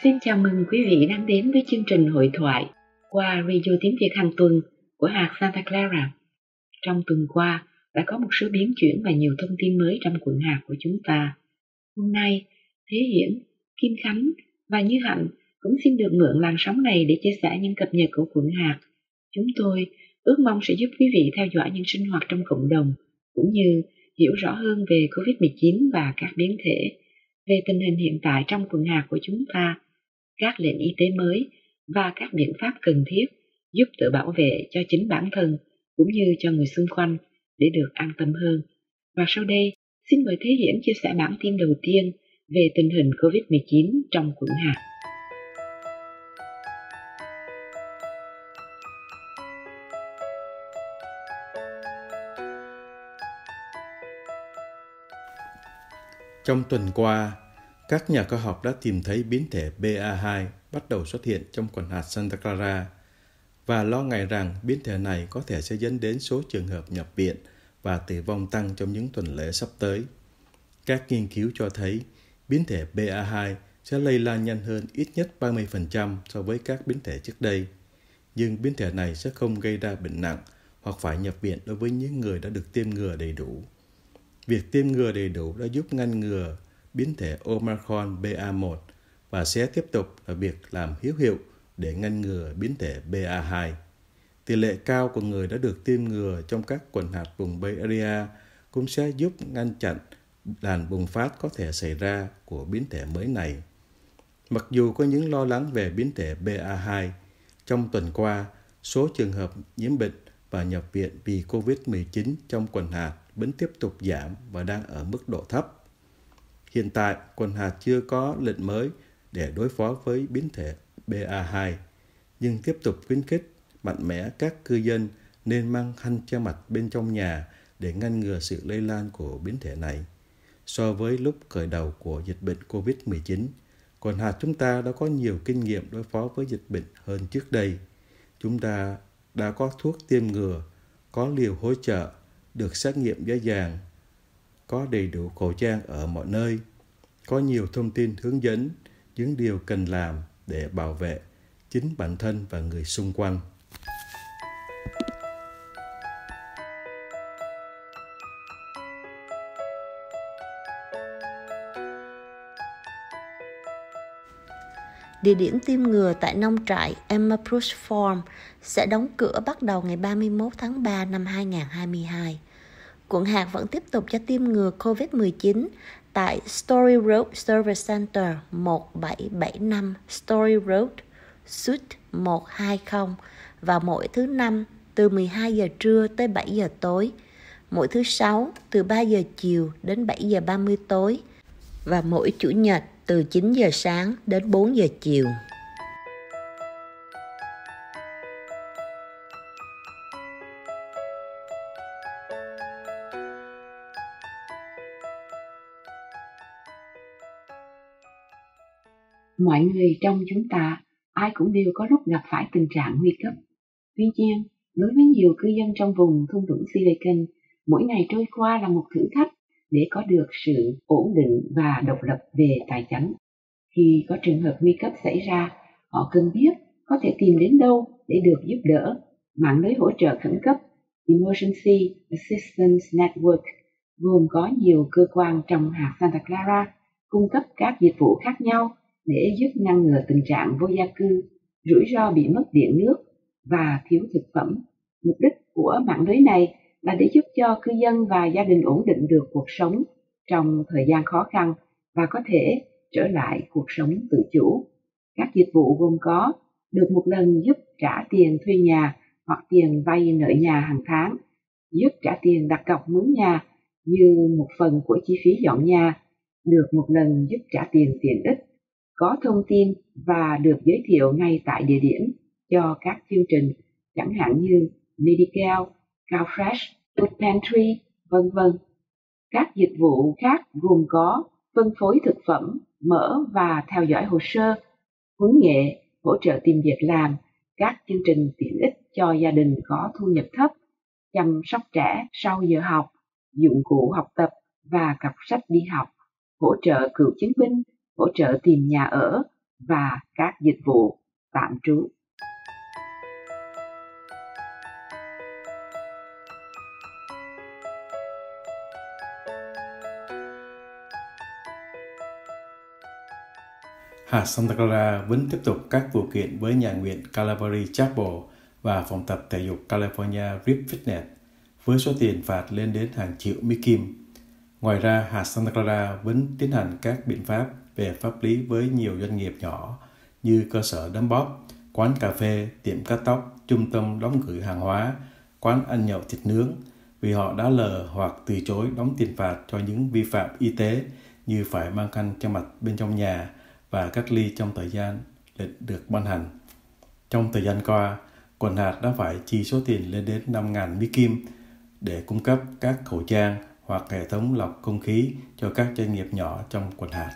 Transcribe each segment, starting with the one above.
Xin chào mừng quý vị đang đến với chương trình hội thoại qua Radio Tiếng Việt hàng tuần của hạt Santa Clara. Trong tuần qua đã có một số biến chuyển và nhiều thông tin mới trong quận hạt của chúng ta. Hôm nay, Thế Hiển, Kim Khánh và Như Hạnh cũng xin được mượn làn sóng này để chia sẻ những cập nhật của quận hạt. Chúng tôi ước mong sẽ giúp quý vị theo dõi những sinh hoạt trong cộng đồng, cũng như hiểu rõ hơn về COVID-19 và các biến thể, về tình hình hiện tại trong quận hạt của chúng ta, các lệnh y tế mới và các biện pháp cần thiết giúp tự bảo vệ cho chính bản thân cũng như cho người xung quanh để được an tâm hơn. Và sau đây, xin mời Thế Hiển chia sẻ bản tin đầu tiên về tình hình COVID-19 trong quận hạt. Trong tuần qua, các nhà khoa học đã tìm thấy biến thể BA2 bắt đầu xuất hiện trong quận hạt Santa Clara và lo ngại rằng biến thể này có thể sẽ dẫn đến số trường hợp nhập viện và tử vong tăng trong những tuần lễ sắp tới. Các nghiên cứu cho thấy biến thể BA2 sẽ lây lan nhanh hơn ít nhất 30% so với các biến thể trước đây, nhưng biến thể này sẽ không gây ra bệnh nặng hoặc phải nhập viện đối với những người đã được tiêm ngừa đầy đủ. Việc tiêm ngừa đầy đủ đã giúp ngăn ngừa biến thể Omicron BA1 và sẽ tiếp tục là việc làm hữu hiệu để ngăn ngừa biến thể BA2. Tỷ lệ cao của người đã được tiêm ngừa trong các quận hạt vùng Bay Area cũng sẽ giúp ngăn chặn đàn bùng phát có thể xảy ra của biến thể mới này. Mặc dù có những lo lắng về biến thể BA2, trong tuần qua, số trường hợp nhiễm bệnh và nhập viện vì COVID-19 trong quận hạt vẫn tiếp tục giảm và đang ở mức độ thấp. Hiện tại, quận hạt chưa có lệnh mới để đối phó với biến thể BA2, nhưng tiếp tục khuyến khích mạnh mẽ các cư dân nên mang khăn che mặt bên trong nhà để ngăn ngừa sự lây lan của biến thể này. So với lúc khởi đầu của dịch bệnh COVID-19, quận hạt chúng ta đã có nhiều kinh nghiệm đối phó với dịch bệnh hơn trước đây. Chúng ta đã có thuốc tiêm ngừa, có liều hỗ trợ, được xét nghiệm dễ dàng, có đầy đủ khẩu trang ở mọi nơi, có nhiều thông tin hướng dẫn những điều cần làm để bảo vệ chính bản thân và người xung quanh. Địa điểm tiêm ngừa tại nông trại Emma Bruce Farm sẽ đóng cửa bắt đầu ngày 31 tháng 3 năm 2022. Quận hạt vẫn tiếp tục cho tiêm ngừa COVID-19 tại Story Road Service Center 1775 Story Road, Suite 120 vào mỗi thứ Năm từ 12 giờ trưa tới 7 giờ tối, mỗi thứ Sáu từ 3 giờ chiều đến 7 giờ 30 tối và mỗi Chủ nhật từ 9 giờ sáng đến 4 giờ chiều. Mọi người trong chúng ta, ai cũng đều có lúc gặp phải tình trạng nguy cấp. Tuy nhiên, đối với nhiều cư dân trong vùng thung lũng Silicon, mỗi ngày trôi qua là một thử thách để có được sự ổn định và độc lập về tài chính. Khi có trường hợp nguy cấp xảy ra, họ cần biết có thể tìm đến đâu để được giúp đỡ. Mạng lưới hỗ trợ khẩn cấp Emergency Assistance Network gồm có nhiều cơ quan trong hạt Santa Clara cung cấp các dịch vụ khác nhau để giúp ngăn ngừa tình trạng vô gia cư, rủi ro bị mất điện nước và thiếu thực phẩm. Mục đích của mạng lưới này là để giúp cho cư dân và gia đình ổn định được cuộc sống trong thời gian khó khăn và có thể trở lại cuộc sống tự chủ. Các dịch vụ gồm có được một lần giúp trả tiền thuê nhà hoặc tiền vay nợ nhà hàng tháng, giúp trả tiền đặt cọc mướn nhà như một phần của chi phí dọn nhà, được một lần giúp trả tiền tiện ích, có thông tin và được giới thiệu ngay tại địa điểm cho các chương trình chẳng hạn như Medicare, CalFresh, Food Pantry, v.v. Các dịch vụ khác gồm có phân phối thực phẩm, mỡ và theo dõi hồ sơ, huấn nghệ, hỗ trợ tìm việc làm, các chương trình tiện ích cho gia đình có thu nhập thấp, chăm sóc trẻ sau giờ học, dụng cụ học tập và cặp sách đi học, hỗ trợ cựu chiến binh, hỗ trợ tìm nhà ở, và các dịch vụ tạm trú. Hạt Santa Clara vẫn tiếp tục các vụ kiện với nhà nguyện Calvary Chapel và phòng tập thể dục California Rip Fitness với số tiền phạt lên đến hàng triệu Mỹ Kim. Ngoài ra, hạt Santa Clara vẫn tiến hành các biện pháp về pháp lý với nhiều doanh nghiệp nhỏ như cơ sở đấm bóp, quán cà phê, tiệm cắt tóc, trung tâm đóng gửi hàng hóa, quán ăn nhậu thịt nướng vì họ đã lờ hoặc từ chối đóng tiền phạt cho những vi phạm y tế như phải mang khăn che mặt bên trong nhà và cách ly trong thời gian lệnh được ban hành. Trong thời gian qua, quận hạt đã phải chi số tiền lên đến 5.000 Mỹ Kim để cung cấp các khẩu trang hoặc hệ thống lọc không khí cho các doanh nghiệp nhỏ trong quận hạt.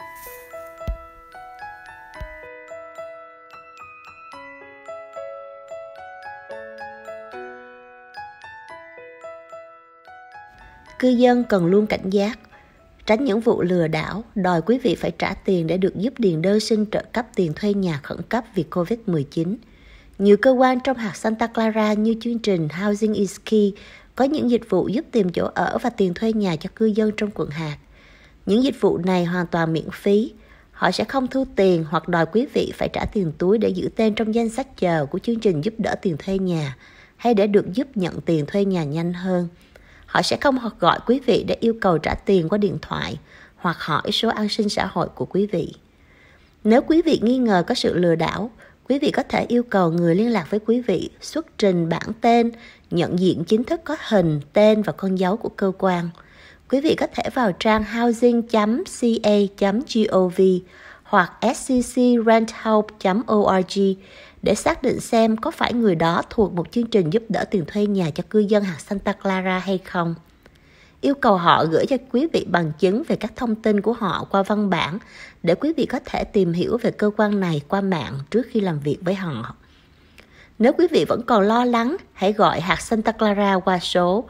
Cư dân cần luôn cảnh giác, tránh những vụ lừa đảo, đòi quý vị phải trả tiền để được giúp điền đơn xin trợ cấp tiền thuê nhà khẩn cấp vì COVID-19. Nhiều cơ quan trong hạt Santa Clara như chương trình Housing is Key có những dịch vụ giúp tìm chỗ ở và tiền thuê nhà cho cư dân trong quận hạt. Những dịch vụ này hoàn toàn miễn phí. Họ sẽ không thu tiền hoặc đòi quý vị phải trả tiền túi để giữ tên trong danh sách chờ của chương trình giúp đỡ tiền thuê nhà hay để được giúp nhận tiền thuê nhà nhanh hơn. Họ sẽ không gọi quý vị để yêu cầu trả tiền qua điện thoại hoặc hỏi số an sinh xã hội của quý vị. Nếu quý vị nghi ngờ có sự lừa đảo, quý vị có thể yêu cầu người liên lạc với quý vị xuất trình bản tên, nhận diện chính thức có hình, tên và con dấu của cơ quan. Quý vị có thể vào trang housing.ca.gov hoặc sccrenthelp.org để xác định xem có phải người đó thuộc một chương trình giúp đỡ tiền thuê nhà cho cư dân hạt Santa Clara hay không. Yêu cầu họ gửi cho quý vị bằng chứng về các thông tin của họ qua văn bản để quý vị có thể tìm hiểu về cơ quan này qua mạng trước khi làm việc với họ. Nếu quý vị vẫn còn lo lắng, hãy gọi hạt Santa Clara qua số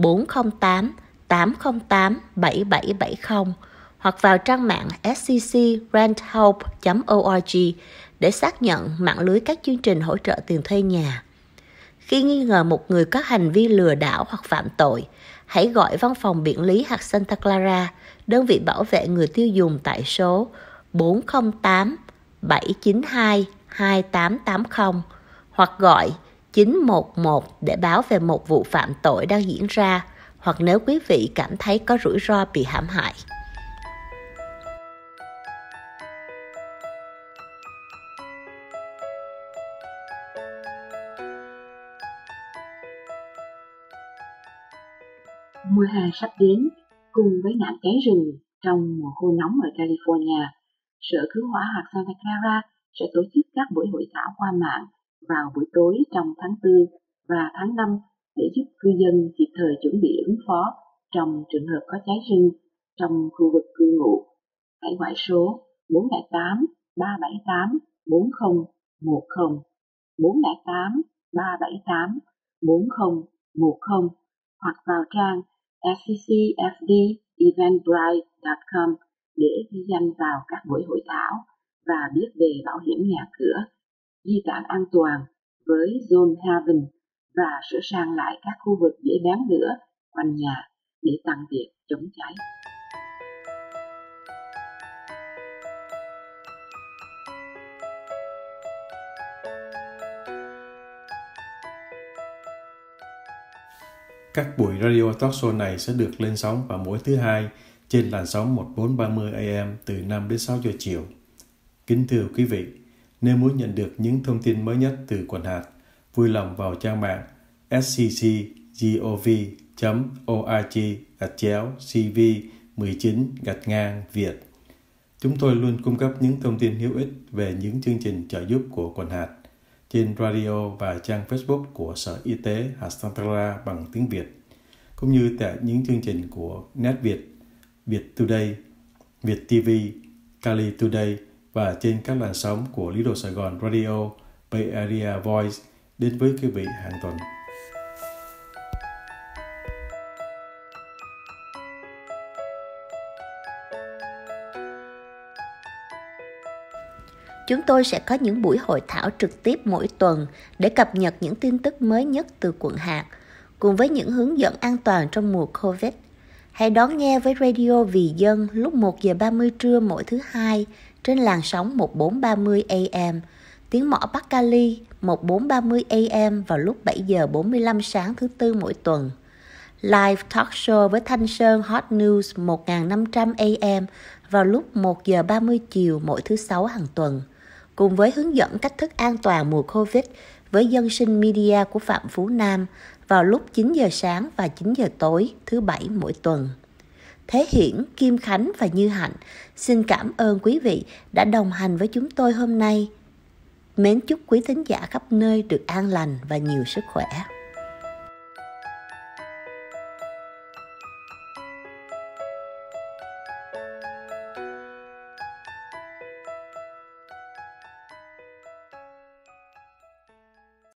408-808-7770 hoặc vào trang mạng sccrenthelp.org để xác nhận mạng lưới các chương trình hỗ trợ tiền thuê nhà. Khi nghi ngờ một người có hành vi lừa đảo hoặc phạm tội, hãy gọi văn phòng biện lý hạt Santa Clara, đơn vị bảo vệ người tiêu dùng tại số 408-792-2880 hoặc gọi 911 để báo về một vụ phạm tội đang diễn ra hoặc nếu quý vị cảm thấy có rủi ro bị hãm hại. Mùa hè sắp đến, cùng với nạn cháy rừng trong mùa khô nóng ở California, Sở Cứu hỏa hạt Santa Clara sẽ tổ chức các buổi hội thảo qua mạng vào buổi tối trong tháng 4 và tháng 5 để giúp cư dân kịp thời chuẩn bị ứng phó trong trường hợp có cháy rừng trong khu vực cư ngụ. Hãy gọi số 408 378 4010 408 378 4010 hoặc vào trang sccfdeventbrite.com để ghi danh vào các buổi hội thảo và biết về bảo hiểm nhà cửa, di tản an toàn với Zone Haven và sửa sang lại các khu vực dễ bén lửa quanh nhà để tăng việc chống cháy. Các buổi radio talk show này sẽ được lên sóng vào mỗi thứ Hai trên làn sóng 1430 AM từ 5 đến 6 giờ chiều. Kính thưa quý vị, nếu muốn nhận được những thông tin mới nhất từ quận hạt, vui lòng vào trang mạng sccgov.org/cv19-Việt. Chúng tôi luôn cung cấp những thông tin hữu ích về những chương trình trợ giúp của quận hạt trên radio và trang Facebook của Sở Y tế hạt Santa Clara bằng tiếng Việt, cũng như tại những chương trình của Net Việt, Việt Today, Việt TV, Cali Today và trên các làn sóng của Little Sài Gòn Radio, Bay Area Voice đến với quý vị hàng tuần. Chúng tôi sẽ có những buổi hội thảo trực tiếp mỗi tuần để cập nhật những tin tức mới nhất từ quận hạt, cùng với những hướng dẫn an toàn trong mùa Covid. Hãy đón nghe với Radio Vì Dân lúc 1 giờ 30 trưa mỗi thứ Hai trên làn sóng 1430 AM, tiếng mõ Bắc Cali 1430 AM vào lúc 7 giờ 45 sáng thứ Tư mỗi tuần. Live talk show với Thanh Sơn Hot News 1500 AM vào lúc 1 giờ 30 chiều mỗi thứ Sáu hàng tuần, cùng với hướng dẫn cách thức an toàn mùa Covid với Dân Sinh Media của Phạm Phú Nam vào lúc 9 giờ sáng và 9 giờ tối thứ Bảy mỗi tuần. Thế Hiển, Kim Khánh và Như Hạnh xin cảm ơn quý vị đã đồng hành với chúng tôi hôm nay. Mến chúc quý thính giả khắp nơi được an lành và nhiều sức khỏe.